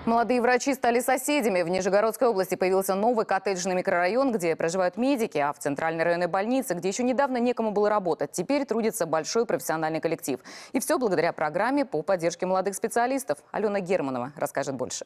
Молодые врачи стали соседями. В Нижегородской области появился новый коттеджный микрорайон, где проживают медики, а в центральной районной больнице, где еще недавно некому было работать, теперь трудится большой профессиональный коллектив. И все благодаря программе по поддержке молодых специалистов. Алена Германова расскажет больше.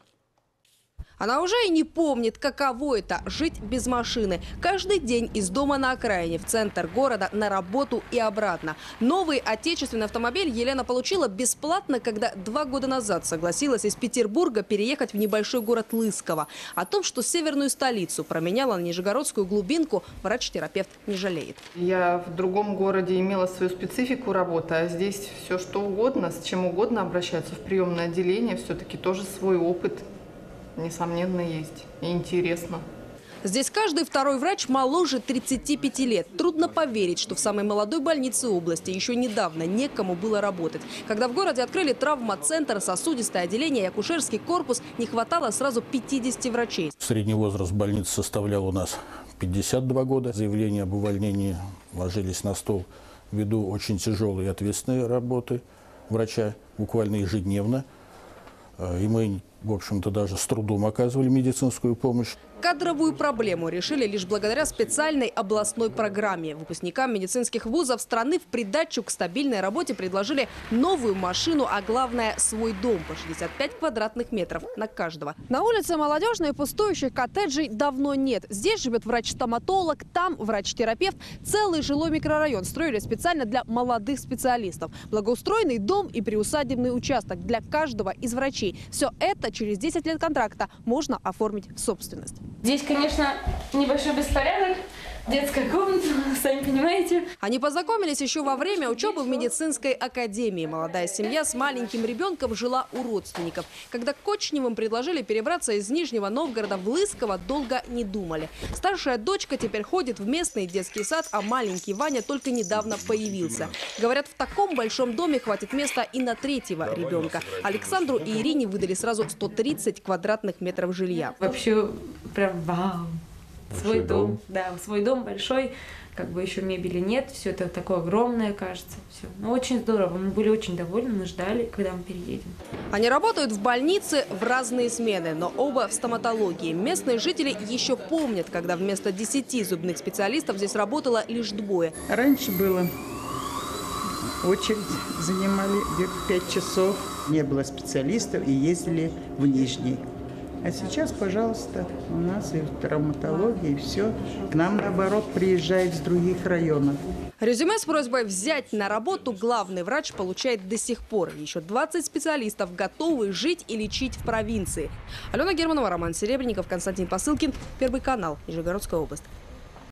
Она уже и не помнит, каково это – жить без машины. Каждый день из дома на окраине, в центр города, на работу и обратно. Новый отечественный автомобиль Елена получила бесплатно, когда 2 года назад согласилась из Петербурга переехать в небольшой город Лысково. О том, что северную столицу променяла на нижегородскую глубинку, врач-терапевт не жалеет. Я в другом городе имела свою специфику работы, а здесь все что угодно, с чем угодно обращаться в приемное отделение, все-таки тоже свой опыт. Несомненно, есть. И интересно. Здесь каждый второй врач моложе 35 лет. Трудно поверить, что в самой молодой больнице области еще недавно некому было работать. Когда в городе открыли травмоцентр, сосудистое отделение и акушерский корпус, не хватало сразу 50 врачей. Средний возраст больницы составлял у нас 52 года. Заявления об увольнении ложились на стол ввиду очень тяжелой и ответственной работы врача, буквально ежедневно. И мы, в общем-то, даже с трудом оказывали медицинскую помощь. Кадровую проблему решили лишь благодаря специальной областной программе. Выпускникам медицинских вузов страны в придачу к стабильной работе предложили новую машину, а главное – свой дом по 65 квадратных метров на каждого. На улице Молодежной пустующих коттеджей давно нет. Здесь живет врач-стоматолог, там врач-терапевт. Целый жилой микрорайон строили специально для молодых специалистов. Благоустроенный дом и приусадебный участок для каждого из врачей. Все это через 10 лет контракта можно оформить в собственность. Здесь, конечно, небольшой беспорядок, детская комната, сами понимаете. Они познакомились еще во время учебы в медицинской академии. Молодая семья с маленьким ребенком жила у родственников. Когда Кочневым предложили перебраться из Нижнего Новгорода в Лысково, долго не думали. Старшая дочка теперь ходит в местный детский сад, а маленький Ваня только недавно появился. Говорят, в таком большом доме хватит места и на 3-го ребенка. Александру и Ирине выдали сразу 130 квадратных метров жилья. Вообще, прям вау. Свой дом, да, свой дом большой, как бы еще мебели нет, все это такое огромное, кажется, все. Но очень здорово, мы были очень довольны, мы ждали, когда мы переедем. Они работают в больнице в разные смены, но оба в стоматологии. Местные жители еще помнят, когда вместо 10 зубных специалистов здесь работало лишь 2. Раньше было очередь, занимали 5 часов, не было специалистов и ездили в Нижний. А сейчас, пожалуйста, у нас и травматология, и все. К нам, наоборот, приезжают с других районов. Резюме с просьбой взять на работу главный врач получает до сих пор. Еще 20 специалистов готовы жить и лечить в провинции. Алена Германова, Роман Серебренников, Константин Посылкин. Первый канал. Нижегородская область.